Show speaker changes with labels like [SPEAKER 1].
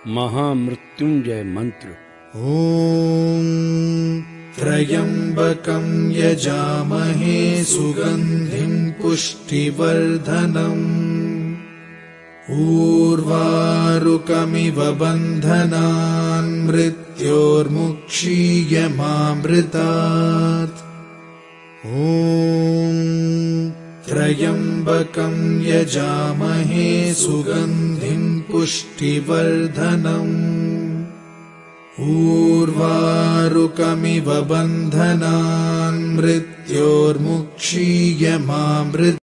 [SPEAKER 1] महामृत्युंजय मंत्र।
[SPEAKER 2] ॐ त्र्यम्बकं यजामहे सुगन्धिं पुष्टिवर्धनम् उर्वारुकमिव बन्धनान् मृत्योर्मुक्षीयमामृतात्। ॐ त्र्यम्बकं यजामहे सुगन्धिं पुष्टिवर्धनम् उर्वारुकमिव बन्धनान् मृत्योर्मुक्षीयमामृतात्।